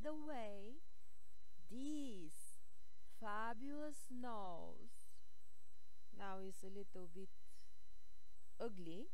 the way, this fabulous nose, now is a little bit ugly,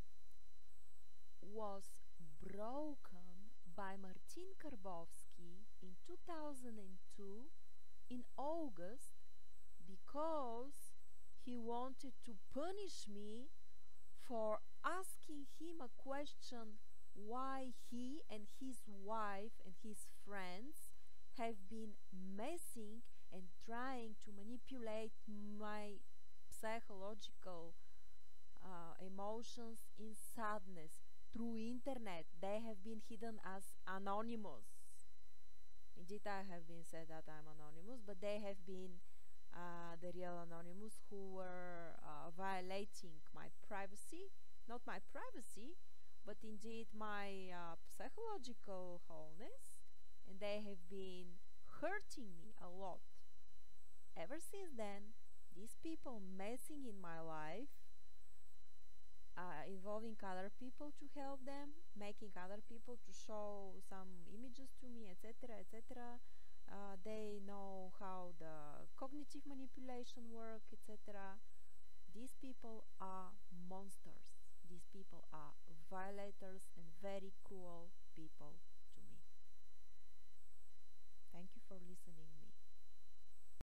was broken by Martin Karbovski in 2002 in August because he wanted to punish me for asking him a question why he and his wife and his friends have been messing and trying to manipulate my psychological emotions in sadness through internet. They have been hidden as anonymous. Indeed, I have been said that I'm anonymous, but they have been the real anonymous who were violating my privacy, not my privacy, but indeed my psychological wholeness, and they have been hurting me a lot. Ever since then, these people messing in my life, involving other people to help them, making other people to show some images to me, etc., etc. They know how the cognitive manipulation work, etc. These people are monsters. These people are violators and very cruel people to me. Thank you for listening.